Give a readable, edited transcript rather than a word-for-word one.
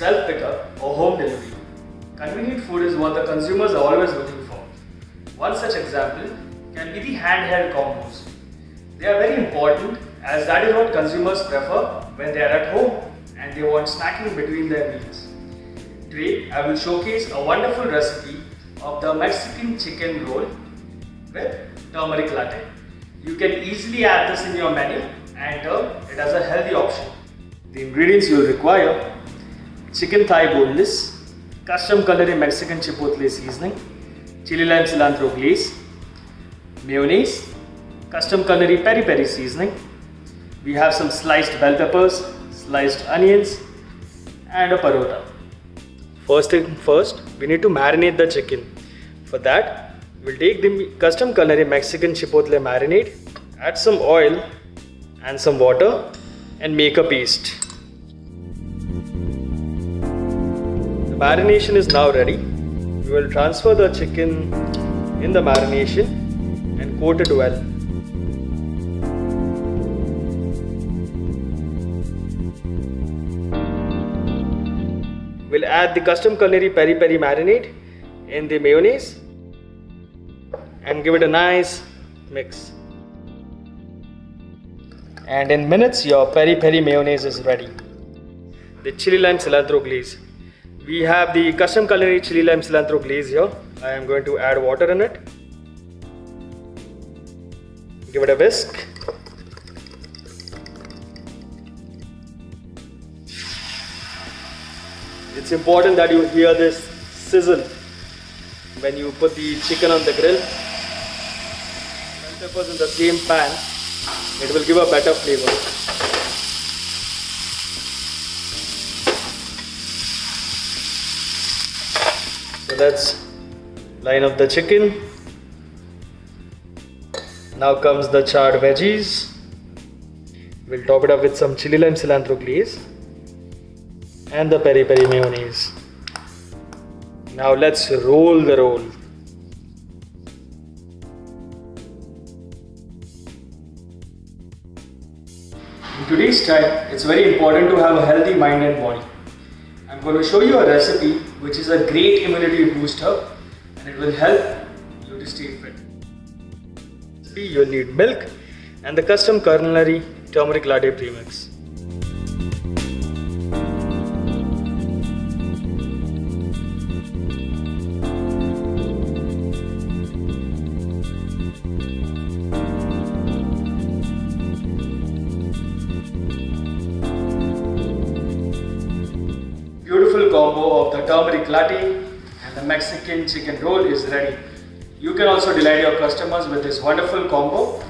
self-pickup or home delivery. Convenient food is what the consumers are always looking for. One such example can be the handheld combos. They are very important as that is what consumers prefer when they are at home and they want snacking between their meals. Today I will showcase a wonderful recipe of the Mexican chicken roll with turmeric latte. You can easily add this in your menu and turn it as a healthy option. The ingredients you will require: chicken thigh boneless, custom culinary Mexican chipotle seasoning, chili lime cilantro glaze, mayonnaise, custom culinary peri peri seasoning. We have some sliced bell peppers, sliced onions and a parota. First thing first, we need to marinate the chicken. For that, we'll take the custom culinary Mexican chipotle marinade, add some oil and some water and make a paste. The marination is now ready. We will transfer the chicken in the marination and coat it well. We'll add the custom culinary peri peri marinade in the mayonnaise and give it a nice mix. And in minutes your peri peri mayonnaise is ready. The chili lime cilantro glaze. We have the custom culinary chili lime cilantro glaze here. I am going to add water in it. Give it a whisk. It's important that you hear this sizzle when you put the chicken on the grill. Bell peppers in the same pan, it will give a better flavor. So let's line up the chicken. Now comes the charred veggies. We'll top it up with some chili lime cilantro glaze and the peri peri mayonnaise. Now let's roll the roll. In today's time, it's very important to have a healthy mind and body. I'm going to show you a recipe which is a great immunity booster and it will help you to stay fit. You'll need milk and the custom culinary turmeric latte premix. Beautiful combo of the turmeric latte and the Mexican chicken roll is ready. You can also delight your customers with this wonderful combo.